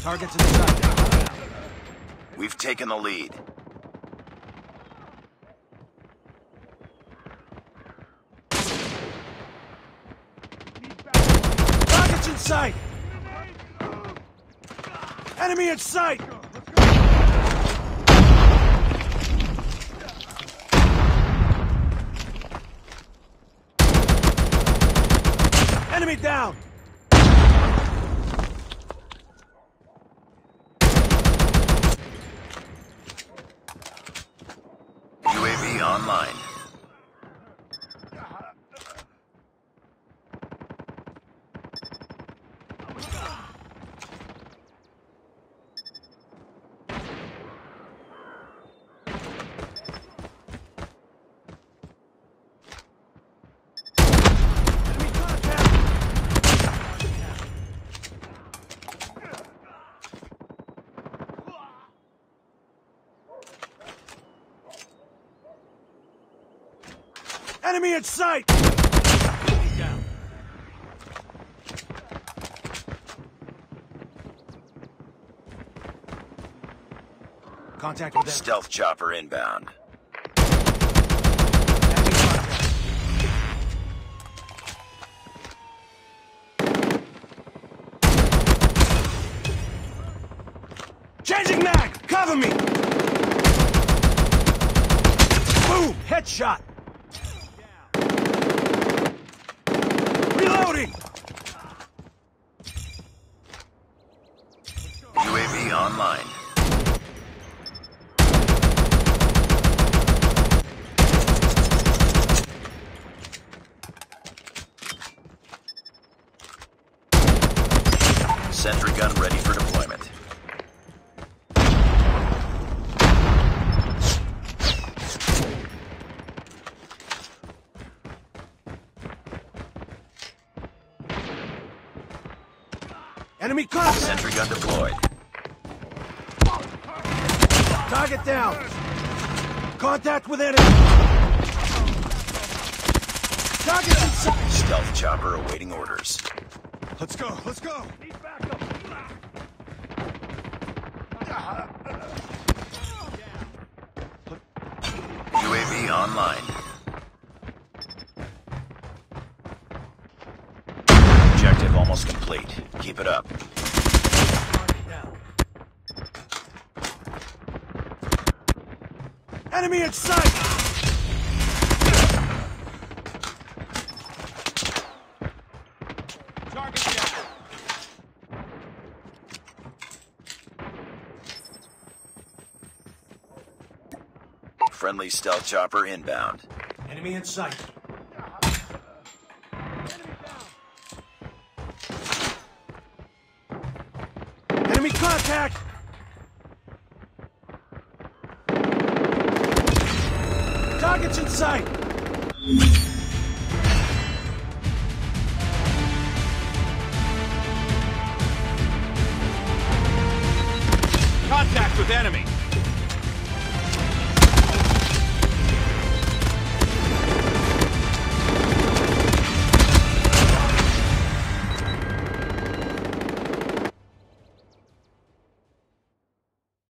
Targets in sight. We've taken the lead. Targets in sight! Enemy in sight! Enemy down! UAV online. Enemy in sight! Down. Contact with them. Stealth chopper inbound. Changing mag! Cover me! Boom! Headshot! Reloading! UAV online. Sentry gun ready for deployment. Enemy contact! Sentry gun deployed. Target down! Contact with enemy! Target inside! Stealth chopper awaiting orders. Let's go, let's go! UAV online. Objective almost complete. Keep it up. Enemy in sight! Target down. Friendly stealth chopper inbound. Enemy in sight. Enemy contact! Targets in sight! Contact with enemy.